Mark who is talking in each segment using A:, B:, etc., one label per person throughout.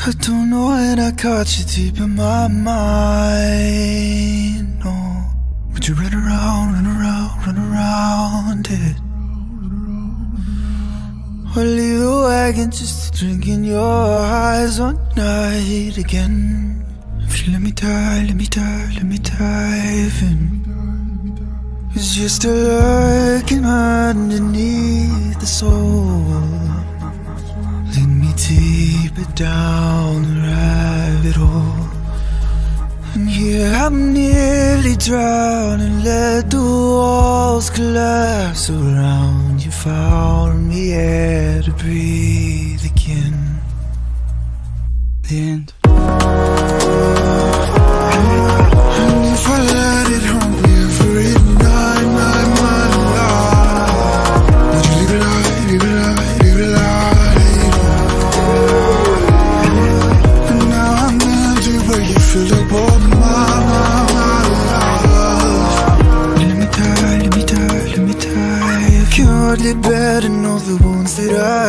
A: I don't know when I caught you deep in my mind. No, but you run around, run around, run around it. Or leave the wagon just to drink in your eyes one night again. If you let me die, let me die, let me dive in. 'Cause you're still lurking underneath the soul. Lead me deeper down the rabbit hole. And here I'm nearly drowning, let the walls collapse around you. Found me air to breathe again. The end. And if I let it haunt me every night, would you leave it light, leave it light, leave it light? And now I'm empty where you fill up all my love. Let me die, let me die, let me die. I can hardly bear to know the wounds that I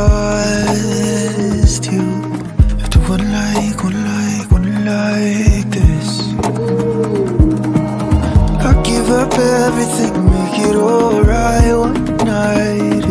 A: caused you. After one like this, I give up everything, make it alright one night